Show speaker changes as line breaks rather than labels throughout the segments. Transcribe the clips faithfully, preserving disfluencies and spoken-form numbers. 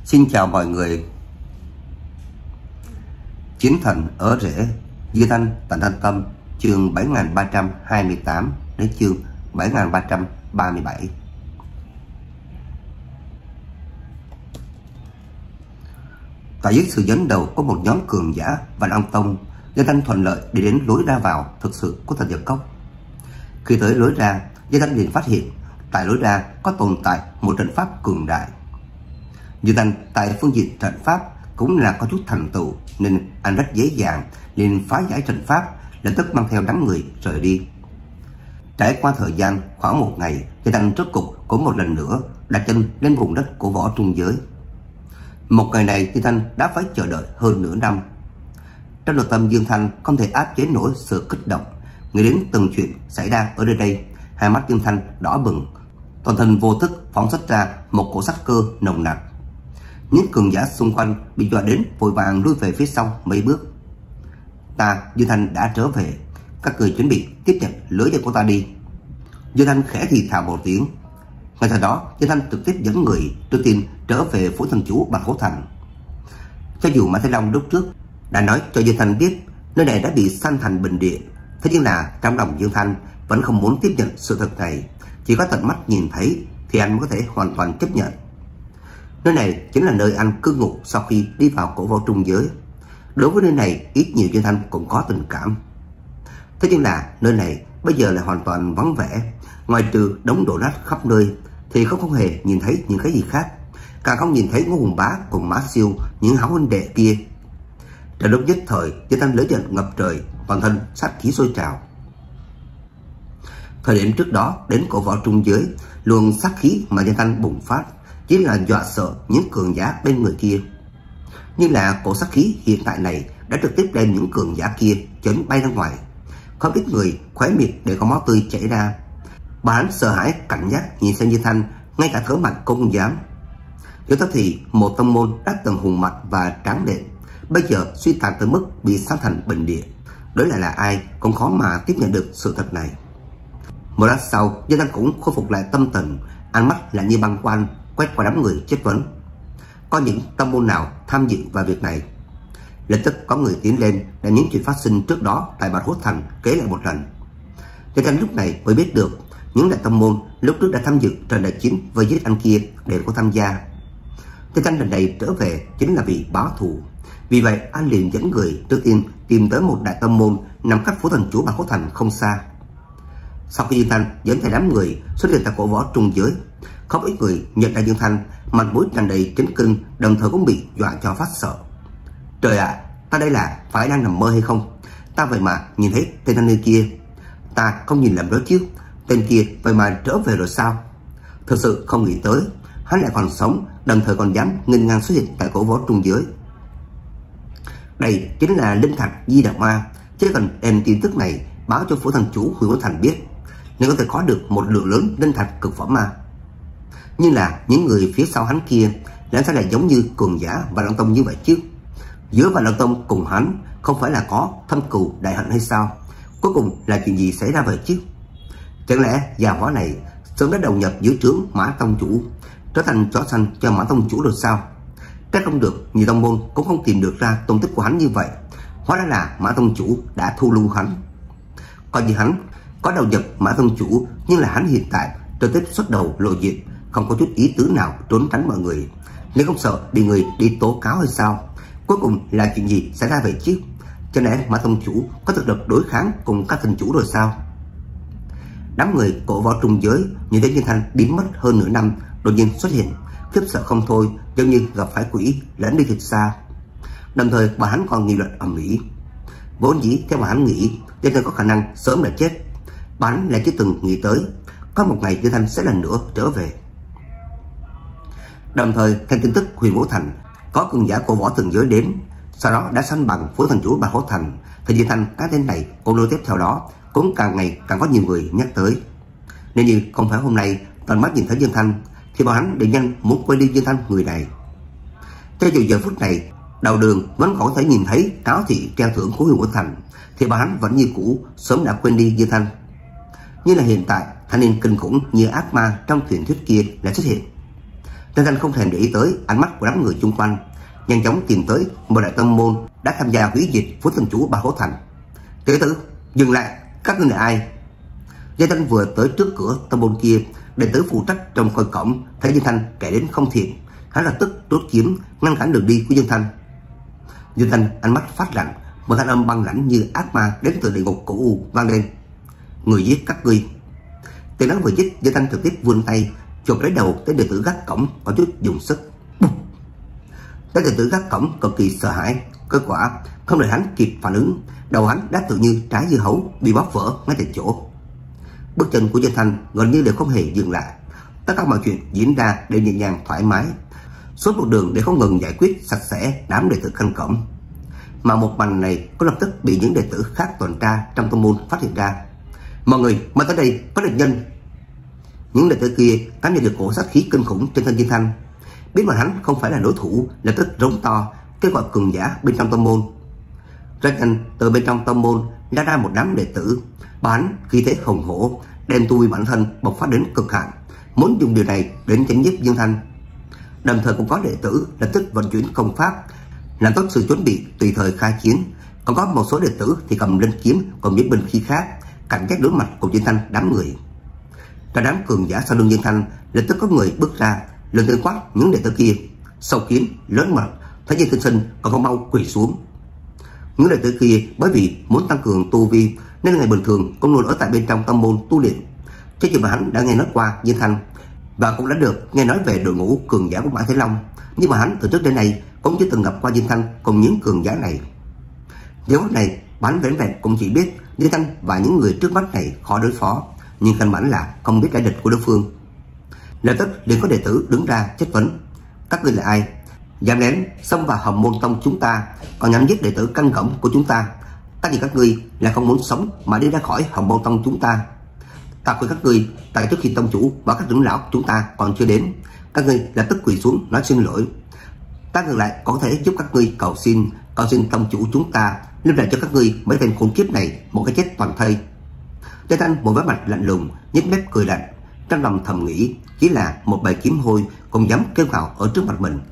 Xin chào mọi người. Chiến thần ở rễ, Dương Thanh Tận Thanh Tâm, chương bảy nghìn ba trăm hai mươi tám đến chương bảy nghìn ba trăm ba mươi bảy. Tại dưới sự dẫn đầu của một nhóm cường giả và Long Tông, Dương Thanh thuận lợi đi đến lối ra vào thực sự của Thần Dược Cốc. Khi tới lối ra, Dương Thanh liền phát hiện tại lối ra có tồn tại một trận pháp cường đại. Dương Thanh tại phương diện trận pháp cũng là có chút thành tựu, nên anh rất dễ dàng liền phá giải trận pháp, lập tức mang theo đám người rời đi. Trải qua thời gian khoảng một ngày, Dương Thanh rốt cục cũng một lần nữa đặt chân lên vùng đất của võ trung giới. Một ngày này, Dương Thanh đã phải chờ đợi hơn nửa năm. Trong nội tâm Dương Thanh không thể áp chế nổi sự kích động, nghĩ đến từng chuyện xảy ra ở nơi đây, hai mắt Dương Thanh đỏ bừng, toàn thân vô thức phóng xuất ra một cổ sát cơ nồng nặc. Những cường giả xung quanh bị dọa đến vội vàng lui về phía sau mấy bước. Ta, Dương Thanh đã trở về, các người chuẩn bị tiếp nhận lưới dao của ta đi. Dương Thanh khẽ thì thào một tiếng. Ngay sau đó, Dương Thanh trực tiếp dẫn người trước tiên trở về phủ thần chủ Bạch Hổ Thành. Cho dù Mã Thái Long lúc trước đã nói cho Dương Thanh biết nơi này đã bị san thành bình địa, thế nhưng là trong lòng Dương Thanh vẫn không muốn tiếp nhận sự thật này. Chỉ có tận mắt nhìn thấy thì anh mới có thể hoàn toàn chấp nhận. Nơi này chính là nơi anh cư ngụ sau khi đi vào cổ võ trung giới. Đối với nơi này, ít nhiều Dương Thanh cũng có tình cảm. Thế nhưng là nơi này bây giờ lại hoàn toàn vắng vẻ, ngoài trừ đống đổ nát khắp nơi thì không không hề nhìn thấy những cái gì khác, càng không nhìn thấy Ngô Hùng Bá cùng Mã Siêu, những hảo huynh đệ kia. Trong lúc nhất thời, Dương Thanh lửa giận ngập trời, toàn thân sát khí sôi trào. Thời điểm trước đó đến cổ võ trung giới, luồng sát khí mà Dương Thanh bùng phát chỉ là dọa sợ những cường giả bên người kia. Nhưng là cổ sát khí hiện tại này đã trực tiếp đem những cường giả kia chấn bay ra ngoài. Không ít người khóe miệng để có máu tươi chảy ra. Bà hắn sợ hãi cảnh giác nhìn xem Dương Thanh, ngay cả thở mạnh cũng không dám. Nếu thật thì một tông môn đã từng hùng mạnh và tráng lệ, bây giờ suy tàn tới mức bị san thành bình địa, đối lại là ai cũng khó mà tiếp nhận được sự thật này. Một lát sau, Dương Thanh cũng khôi phục lại tâm tình, ánh mắt lại như băng quan quét qua đám người chất vấn. Có những tông môn nào tham dự vào việc này? Lập tức có người tiến lên để những chuyện phát sinh trước đó tại Bạch Hổ Thành kể lại một lần. Dương Thanh lúc này mới biết được những đại tông môn lúc trước đã tham dự trận đại chiến với giết anh kia đều có tham gia. Dương Thanh lần này trở về chính là vì báo thù. Vì vậy anh liền dẫn người trước tiên tìm tới một đại tông môn nằm cách phủ thần chủ Bạch Hổ Thành không xa. Sau khi Dương Thanh dẫn theo đám người xuất hiện tại cổ võ trung giới, không ít người nhận ra Dương Thanh, mặt mũi tràn đầy chấn kinh, đồng thời cũng bị dọa cho phát sợ. Trời ạ, à, ta đây là phải đang nằm mơ hay không? Ta vậy mà nhìn thấy tên thanh niên kia, ta không nhìn lầm đó chứ? Tên kia vậy mà trở về rồi sao? Thực sự không nghĩ tới hắn lại còn sống, đồng thời còn dám nghênh ngang xuất hiện tại cổ võ trung giới. Đây chính là linh thạch Di Đà Ma, chỉ cần đem tin tức này báo cho phủ thần chủ Huyền Vũ Thành biết, nên có thể có được một lượng lớn linh thạch cực phẩm ma. Nhưng là những người phía sau hắn kia lẽ sẽ lại giống như cường giả và Long Tông như vậy chứ? Giữa và Long Tông cùng hắn không phải là có thâm cừu đại hận hay sao? Cuối cùng là chuyện gì xảy ra vậy chứ? Chẳng lẽ già hóa này sớm đã đầu nhập dưới trướng Mã Tông chủ, trở thành chó xanh cho Mã Tông chủ rồi sao? Chắc không được, nhiều tông môn cũng không tìm được ra tung tích của hắn như vậy. Hóa ra là Mã Tông chủ đã thu lưu hắn. Coi như hắn có đầu nhập Mã Tông chủ, nhưng là hắn hiện tại trực tiếp xuất đầu lộ diện, không có chút ý tứ nào trốn tránh mọi người. Nếu không sợ bị người đi tố cáo hay sao? Cuối cùng là chuyện gì xảy ra vậy chứ? Cho nên Mã Tông chủ có thực lực đối kháng cùng các thần chủ rồi sao? Đám người cổ võ trung giới nhìn thấy Dương Thanh biến mất hơn nửa năm đột nhiên xuất hiện, khiếp sợ không thôi, giống như gặp phải quỷ lẫn đi thật xa. Đồng thời bà hắn còn nghị luận ầm ĩ. Vốn dĩ theo bà hắn nghĩ Dương Thanh có khả năng sớm đã chết, bà hắn lại chưa từng nghĩ tới có một ngày Dương Thanh sẽ lần nữa trở về. Đồng thời theo tin tức Huyền Vũ Thành có cường giả cổ võ từng giới đến, sau đó đã săn bằng phủ thần chủ Bạch Hổ Thành, thì Dương Thanh cái tên này cũng nối tiếp theo đó cũng càng ngày càng có nhiều người nhắc tới. Nếu như không phải hôm nay tận mắt nhìn thấy Dương Thanh thì bọn hắn đều nhanh muốn quay đi Dương Thanh người này. Cho dù giờ phút này đầu đường vẫn còn có thể nhìn thấy cáo thị treo thưởng của Huyền Vũ Thành, thì bọn hắn vẫn như cũ sớm đã quên đi Dương Thanh. Nhưng là hiện tại thanh niên kinh khủng như ác ma trong truyền thuyết kia lại xuất hiện. Tên Thanh không thèm để ý tới ánh mắt của đám người chung quanh, nhanh chóng tìm tới một đại tông môn đã tham gia hủy diệt phủ thành chủ Ba Hổ Thành. Tiểu tử, dừng lại, các ngươi là ai? Dương Thanh vừa tới trước cửa tông môn kia, đệ tử phụ trách trong coi cổng thấy Dương Thanh kẻ đến không thiện, hắn lập tức rút kiếm ngăn cản đường đi của Dương Thanh. Dương Thanh ánh mắt phát lạnh, một thanh âm băng lãnh như ác ma đến từ địa ngục cửu u vang lên: người giết các ngươi. Tiếng nói vừa dứt, Dương Thanh trực tiếp vươn tay chộp lấy đầu tới đệ tử gác cổng có chút dùng sức. Tới đệ tử gác cổng cực kỳ sợ hãi, kết quả không đợi hắn kịp phản ứng, đầu hắn đã tự như trái dưa hấu bị bóp vỡ ngay tại chỗ. Bước chân của Dương Thanh gần như đều không hề dừng lại, tất cả mọi chuyện diễn ra đều nhẹ nhàng thoải mái, suốt một đường để không ngừng giải quyết sạch sẽ đám đệ tử canh cổng. Mà một màn này có lập tức bị những đệ tử khác tuần tra trong tông môn phát hiện ra. Mọi người mau tới đây, có địch nhân. Những đệ tử kia cảm nhận được cổ sát khí kinh khủng trên thân Dương Thanh, biết mà hắn không phải là đối thủ, lập tức rống to kêu gọi cường giả bên trong tông môn. Rất nhanh từ bên trong tông môn ra ra một đám đệ tử, bán khí thế hùng hổ, đem tu vi bản thân bộc phát đến cực hạn, muốn dùng điều này đến chém giết Dương Thanh. Đồng thời cũng có đệ tử lập tức vận chuyển công pháp, làm tốt sự chuẩn bị tùy thời khai chiến. Còn có một số đệ tử thì cầm lên kiếm cùng những binh khí khác, cảnh giác đối mặt cùng Dương Thanh đám người. Cả đám cường giả sau lưng Dương Thanh lập tức có người bước ra, lên tiếng quát những đệ tử kia: sâu kiến lớn mật, thấy Dương tiên sinh còn không mau quỳ xuống. Những đệ tử kia bởi vì muốn tăng cường tu vi nên ngày bình thường cũng luôn ở tại bên trong tông môn tu luyện. Chứ chừng mà hắn đã nghe nói qua Dương Thanh và cũng đã được nghe nói về đội ngũ cường giả của Mã Thế Long, nhưng mà hắn từ trước đến nay cũng chưa từng gặp qua Dương Thanh cùng những cường giả này. Giờ phút này hắn vẻn vẹn cũng chỉ biết Dương Thanh và những người trước mắt này khó đối phó, nhưng căn bản là không biết lai lịch của đối phương. Lập tức liền có đệ tử đứng ra chất vấn: các ngươi là ai, dám lén xông vào Hồng Môn Tông chúng ta, còn nhắm giết đệ tử canh cổng của chúng ta? Ta nhìn các ngươi là không muốn sống mà đi ra khỏi Hồng Môn Tông chúng ta. Ta khuyên các ngươi, tại trước khi tông chủ và các trưởng lão chúng ta còn chưa đến, các ngươi lập tức quỳ xuống nói xin lỗi. Ta ngược lại có thể giúp các ngươi cầu xin, cầu xin tông chủ chúng ta lưu lại cho các ngươi mấy tên khốn kiếp này một cái chết toàn thây. Dương Thanh một vẻ mặt lạnh lùng, nhếch mép cười lạnh, trong lòng thầm nghĩ chỉ là một bầy kiếm hôi cũng dám kêu gào ở trước mặt mình.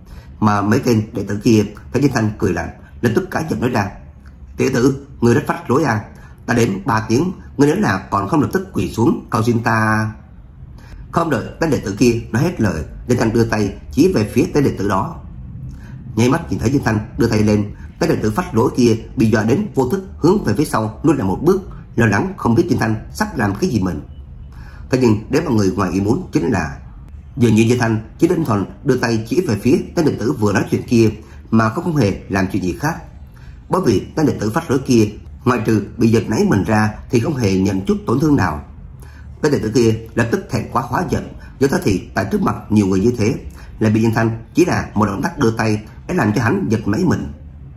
Mà mấy tên đệ tử kia thấy Dương Thanh cười lạnh, lập tức cãi giận nói ra: tiểu tử, ngươi rất phách lối à, ta đến ba tiếng, ngươi nếu là còn không lập tức quỳ xuống cầu xin ta. Không đợi tên đệ tử kia nói hết lời, Dương Thanh đưa tay chỉ về phía tên đệ tử đó. Nháy mắt nhìn thấy Dương Thanh đưa tay lên, tên đệ tử phách lối kia bị dọa đến vô thức hướng về phía sau lùi lại một bước, lo lắng không biết Dương Thanh sắp làm cái gì mình. Thế nhưng đến mọi người ngoài ý muốn chính là dường như Dương Thanh chỉ đơn thuần đưa tay chỉ về phía tên đệ tử vừa nói chuyện kia mà cũng không hề làm chuyện gì khác. Bởi vì tên đệ tử phách lối kia ngoài trừ bị giật nảy mình ra thì không hề nhận chút tổn thương nào. Tên đệ tử kia lập tức thẹn quá hóa giận, do đó thì tại trước mặt nhiều người như thế lại bị Dương Thanh chỉ là một động tác đưa tay để làm cho hắn giật nảy mình.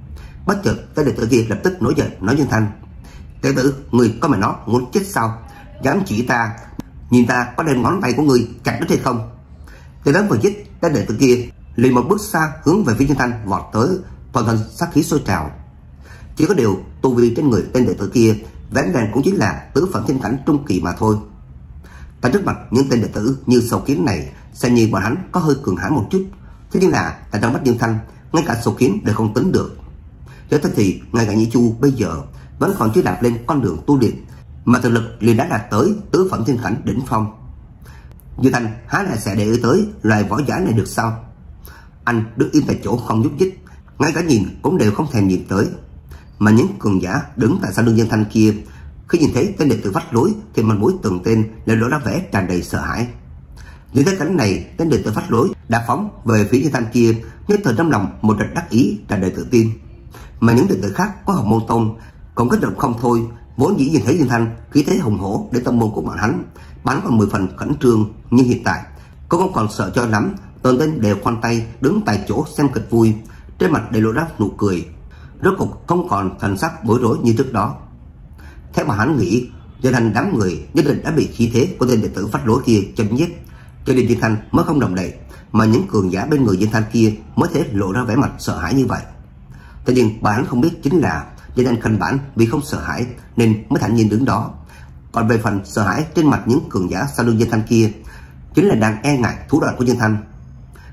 Bất chợt tên đệ tử kia lập tức nổi giận nói Dương Thanh: tiểu tử, người có mà nó muốn chết sao, dám chỉ ta, nhìn ta có đem ngón tay của người chặt đứt hay không? Từ đó vừa dứt, tên đệ tử kia liền một bước xa hướng về phía Dương Thanh vọt tới, toàn thân sát khí sôi trào. Chỉ có điều tu vi trên người tên đệ tử kia vẻn vẹn cũng chính là tứ phẩm thiên cảnh trung kỳ mà thôi. Tại trước mặt những tên đệ tử như sâu kiến này, xem như bọn hắn có hơi cường hãn một chút, thế nhưng là tại trong mắt Dương Thanh, ngay cả sâu kiến đều không tính được. Cho nên thì ngay cả Nhĩ Chu bây giờ vẫn còn chưa đạp lên con đường tu luyện, mà thực lực liền đã đạt tới tứ phẩm thiên cảnh đỉnh phong. Dương Thanh há lại sẽ để ý tới loài võ giả này được sao? Anh đứng im tại chỗ không nhúc nhích, ngay cả nhìn cũng đều không thèm nhìn tới. Mà những cường giả đứng tại sau lưng Dương Thanh kia, khi nhìn thấy tên đệ tử phách lối thì mặt mũi từng tên lại lộ ra vẻ tràn đầy sợ hãi. Nhìn thấy cảnh này, tên đệ tử phách lối đã phóng về phía Dương Thanh kia, nhất thời trong lòng một trận đắc ý tràn đầy tự tin. Mà những đệ tử khác có Hồng Môn Tông cũng kích động không thôi, vốn dĩ nhìn thấy Dương Thanh khí thế hùng hổ để tông môn của bọn hắn bán còn mười phần khẩn trương, nhưng hiện tại cũng không còn sợ cho lắm, toàn tên đều khoanh tay đứng tại chỗ xem kịch vui, trên mặt đều lộ ra nụ cười, rốt cục không còn thần sắc bối rối như trước đó. Theo mà hắn nghĩ, Dương Thanh đám người nhất định đã bị khí thế của tên đệ tử phách lối kia chấn nhiếp, cho nên Dương Thanh mới không động đậy, mà những cường giả bên người Dương Thanh kia mới thể lộ ra vẻ mặt sợ hãi như vậy. Thế nhưng bà hắn không biết chính là Dương Thanh căn bản vì không sợ hãi nên mới thản nhiên đứng đó. Còn về phần sợ hãi trên mặt những cường giả sau lưng Dương Thanh kia, chính là đang e ngại thủ đoạn của Dương Thanh.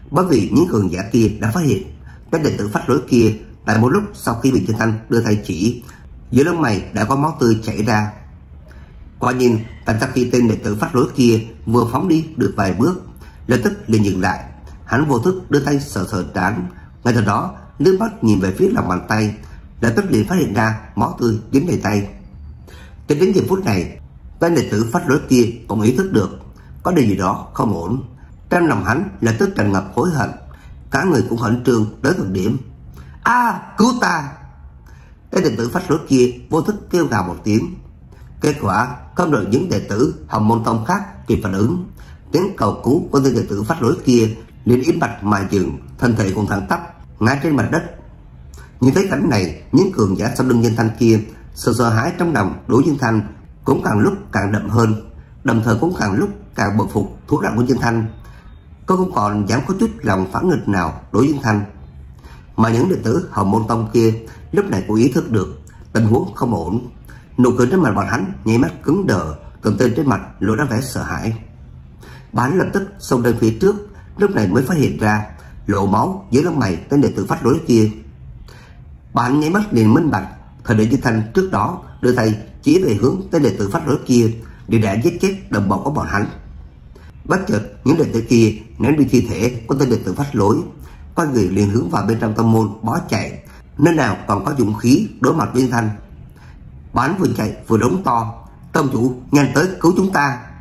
Bởi vì những cường giả kia đã phát hiện tên đệ tử phách lối kia tại một lúc sau khi bị Trương Thanh đưa tay chỉ, giữa lông mày đã có máu tươi chảy ra. Quả nhiên, tại sau khi tên đệ tử phách lối kia vừa phóng đi được vài bước, lập tức liền dừng lại. Hắn vô thức đưa tay sờ sờ trán, ngay từ đó liếc mắt nhìn về phía lòng bàn tay, lập tức liền phát hiện ra máu tươi dính đầy tay. Cho đến giờ phút này, tên đệ tử phách lối kia cũng ý thức được có điều gì đó không ổn. Trong lòng hắn lập tức tràn ngập hối hận, cả người cũng khẩn trương tới cực điểm. A, à, cứu ta! Tên đệ tử phách lối kia vô thức kêu gào một tiếng. Kết quả không đợi những đệ tử Hồng Môn Tông khác kịp phản ứng, tiếng cầu cứu của tên đệ tử phách lối kia liền im bặt mà dừng, thân thể cũng thẳng tắp ngã trên mặt đất. Nhìn thấy cảnh này, những cường giả sau lưng Dương Thanh kia, sự sợ hãi trong lòng đối Dương Thanh cũng càng lúc càng đậm hơn, đồng thời cũng càng lúc càng bội phục thủ đoạn của Dương Thanh. Cô không còn dám có chút lòng phản nghịch nào đối Dương Thanh. Mà những đệ tử Hồng Môn Tông kia lúc này cũng ý thức được tình huống không ổn, nụ cười trên mặt bọn hắn nháy mắt cứng đờ, từng tên trên mặt lộ ra vẻ sợ hãi. Hắn lập tức xông lên phía trước, lúc này mới phát hiện ra lộ máu dưới lông mày tên đệ tử phách lối kia. Bạn nháy mắt liền minh bạch, thời điểm Dương Thanh trước đó đưa tay chỉ về hướng tên đệ tử phách lối kia để đã giết chết đồng bọn của bọn hắn. Bất chợt những đệ tử kia ném đi thi thể của tên đệ tử phách lối, quay người liền hướng vào bên trong tông môn bó chạy, nơi nào còn có dũng khí đối mặt với Dương Thanh. Bạn vừa chạy vừa đống to: "Tông chủ, nhanh tới cứu chúng ta!"